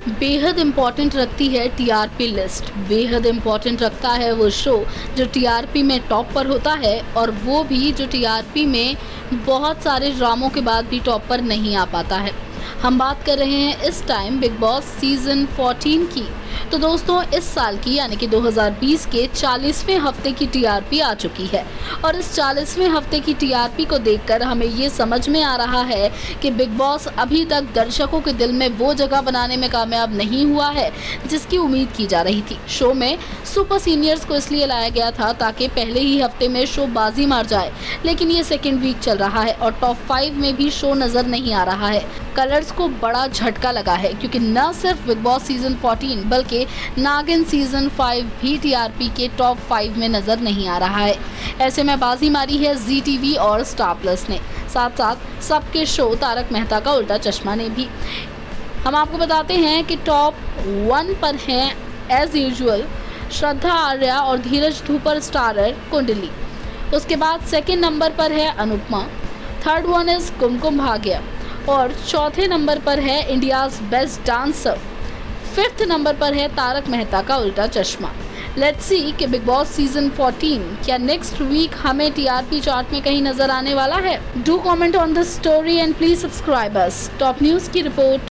बेहद इम्पॉर्टेंट रखती है टीआरपी लिस्ट। बेहद इम्पॉर्टेंट रखता है वो शो जो टीआरपी में टॉप पर होता है, और वो भी जो टीआरपी में बहुत सारे ड्रामों के बाद भी टॉप पर नहीं आ पाता है। हम बात कर रहे हैं इस टाइम बिग बॉस सीजन 14 की। तो दोस्तों, इस साल की यानी कि 2020 के 40वें हफ्ते की टीआरपी आ चुकी है, और इस 40वें हफ्ते की टीआरपी को देखकर हमें ये समझ में आ रहा है कि बिग बॉस अभी तक दर्शकों के दिल में वो जगह बनाने में कामयाब नहीं हुआ है जिसकी उम्मीद की जा रही थी। शो में सुपर सीनियर्स को इसलिए लाया गया था ताकि पहले ही हफ्ते में शो बाजी मार जाए, लेकिन ये सेकेंड वीक चल रहा है और टॉप 5 में भी शो नजर नहीं आ रहा है। कलर्स को बड़ा झटका लगा है, क्योंकि न सिर्फ बिग बॉस सीजन 14 बल्कि नागिन सीजन 5 भी टीआरपी के टॉप 5 में नजर नहीं आ रहा है। ऐसे में बाजी मारी है जी टीवी और स्टार प्लस ने, साथ साथ सबके शो तारक मेहता का उल्टा चश्मा ने भी। हम आपको बताते हैं कि टॉप 1 पर हैं एज यूजुअल श्रद्धा आर्या और धीरज धूपर स्टारर कुंडली। उसके बाद सेकंड नंबर पर है Anupama, third one is Kumkum Bhagya, और चौथे नंबर पर है India's best dancer. Fifth number पर है तारक मेहता का उल्टा चश्मा। लेट्स सी कि बिग बॉस सीजन 14 क्या नेक्स्ट वीक हमें टीआरपी चार्ट में कहीं नजर आने वाला है। Do comment on this story and please subscribe us. Top news की रिपोर्ट।